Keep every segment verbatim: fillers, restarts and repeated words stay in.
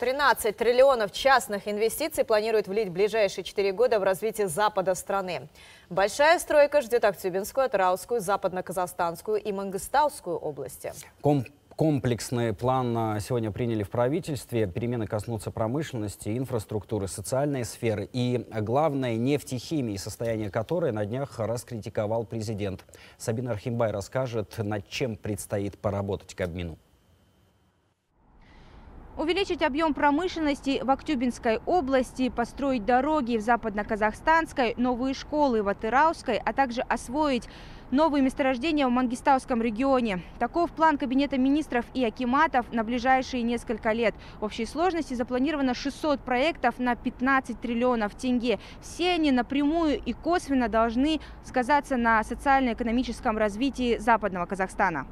тринадцать триллионов частных инвестиций планирует влить в ближайшие четыре года в развитие запада страны. Большая стройка ждет Актюбинскую, Атыраускую, Западно-Казахстанскую и Мангыстаускую области. Ком Комплексный план сегодня приняли в правительстве. Перемены коснутся промышленности, инфраструктуры, социальной сферы и, главное, нефтехимии, состояние которой на днях раскритиковал президент. Сабина Архимбай расскажет, над чем предстоит поработать Кабмину. Увеличить объем промышленности в Актюбинской области, построить дороги в Западно-Казахстанской, новые школы в Атырауской, а также освоить новые месторождения в Мангистауском регионе. Таков план Кабинета министров и акиматов на ближайшие несколько лет. В общей сложности запланировано шестьсот проектов на пятнадцать триллионов тенге. Все они напрямую и косвенно должны сказаться на социально-экономическом развитии Западного Казахстана.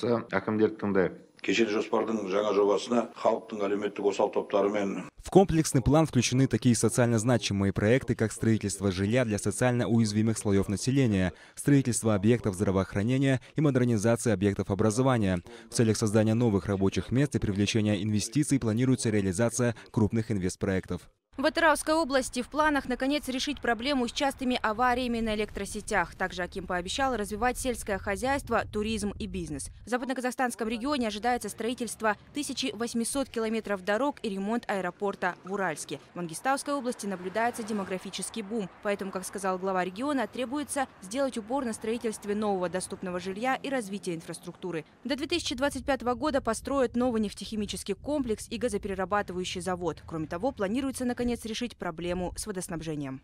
В комплексный план включены такие социально значимые проекты, как строительство жилья для социально уязвимых слоев населения, строительство объектов здравоохранения и модернизация объектов образования. В целях создания новых рабочих мест и привлечения инвестиций планируется реализация крупных инвестпроектов. В Атырауской области в планах, наконец, решить проблему с частыми авариями на электросетях. Также аким пообещал развивать сельское хозяйство, туризм и бизнес. В Западно-Казахстанском регионе ожидается строительство тысячи восьмисот километров дорог и ремонт аэропорта в Уральске. В Мангистауской области наблюдается демографический бум. Поэтому, как сказал глава региона, требуется сделать упор на строительстве нового доступного жилья и развития инфраструктуры. До две тысячи двадцать пятого года построят новый нефтехимический комплекс и газоперерабатывающий завод. Кроме того, планируется, наконец, решить проблему с водоснабжением.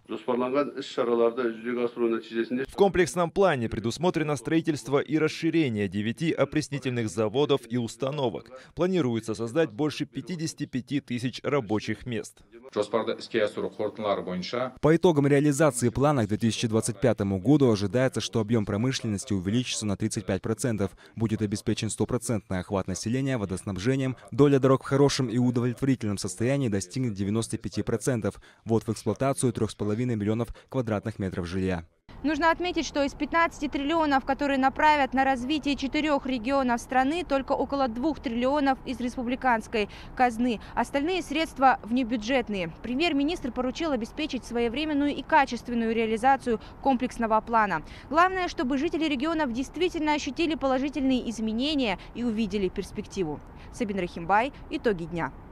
В комплексном плане предусмотрено строительство и расширение девяти опреснительных заводов и установок. Планируется создать больше пятидесяти пяти тысяч рабочих мест. По итогам реализации плана к две тысячи двадцать пятому году ожидается, что объем промышленности увеличится на тридцать пять процентов. Будет обеспечен стопроцентный охват населения водоснабжением. Доля дорог в хорошем и удовлетворительном состоянии достигнет девяноста пяти процентов. Вот в эксплуатацию трех с половиной миллионов квадратных метров жилья. Нужно отметить, что из пятнадцати триллионов, которые направят на развитие четырех регионов страны, только около двух триллионов из республиканской казны. Остальные средства внебюджетные. Премьер-министр поручил обеспечить своевременную и качественную реализацию комплексного плана. Главное, чтобы жители регионов действительно ощутили положительные изменения и увидели перспективу. Сабина Архимбай. Итоги дня.